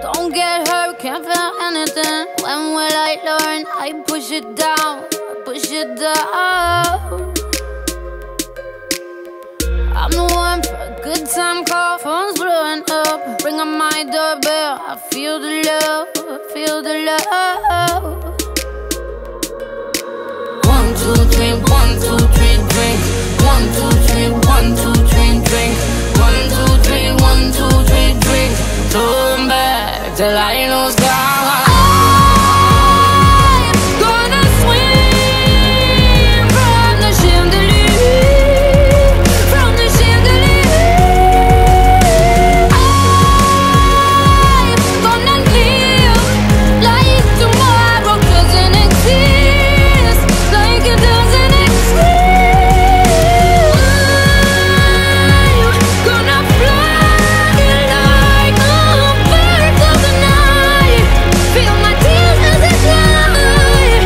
Don't get hurt, can't feel anything. When will I learn? I push it down, push it down. I'm the one for a good time call. Phone's blowing up, ring on my doorbell. I feel the love, feel the love. 1, 2, 3, 1, 2, 3, drink. 1, 2, 3, 1, 2, 3, drink. 1, 2, 3, 1, 2, 3, drink. Turn back till I lose God. I'm gonna swim from the chandelier, from the chandelier. I'm gonna live like tomorrow doesn't exist, like it doesn't exist. I'm gonna fly like a bird of the night, feel my tears as they fly.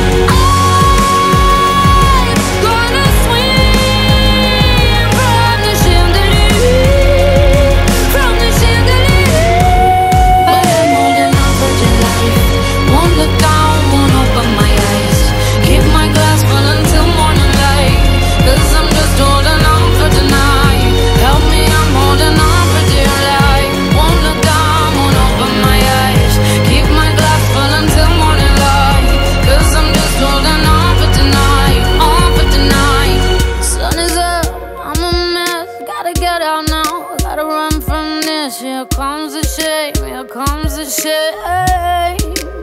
I'm gonna swim from the chandelier, from the chandelier. But I'm holding on for dear life. Won't look down, won't open my eyes. Keep my glass full until morning light, 'cause I'm just holding on for tonight. Help me, I'm holding on for dear life. Won't look down, won't open my eyes. Keep my glass full until morning light, 'cause I'm just holding on for tonight, on for tonight. Sun is up, I'm a mess. Gotta get out now, gotta run from this. Here comes the shame, here comes the shame.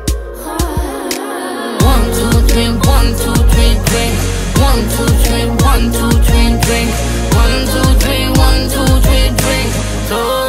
1, 2, 3, 1, 2, 3, drink. 1, 2, 3, 1, 2, 3, drink. 1, 2, 3, 1, 2, 3, drink.